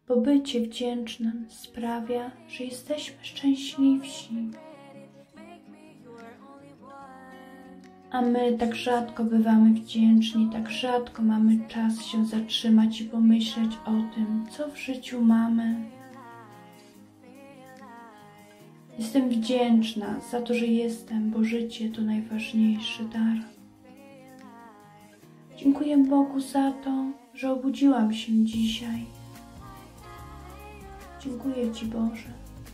bo bycie wdzięcznym sprawia, że jesteśmy szczęśliwsi. A my tak rzadko bywamy wdzięczni, tak rzadko mamy czas się zatrzymać i pomyśleć o tym, co w życiu mamy. Jestem wdzięczna za to, że jestem, bo życie to najważniejszy dar. Dziękuję Bogu za to, że obudziłam się dzisiaj. Dziękuję Ci, Boże.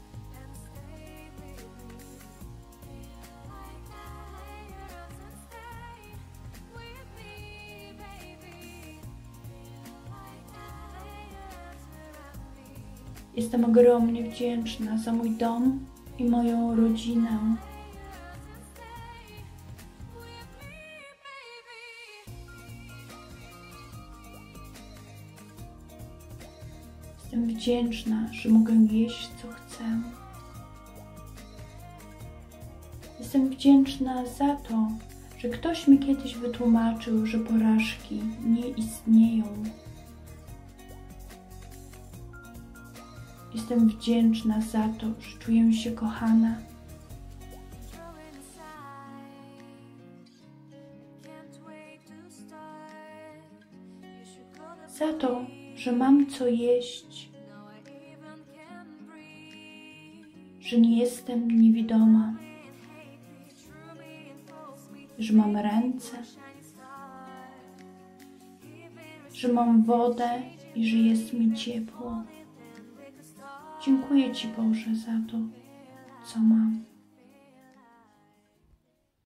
Jestem ogromnie wdzięczna za mój dom i moją rodzinę. Jestem wdzięczna, że mogę jeść, co chcę. Jestem wdzięczna za to, że ktoś mi kiedyś wytłumaczył, że porażki nie istnieją. Jestem wdzięczna za to, że czuję się kochana. Za to, że mam co jeść, że nie jestem niewidoma, że mam ręce, że mam wodę i że jest mi ciepło. Dziękuję Ci, Boże, za to, co mam.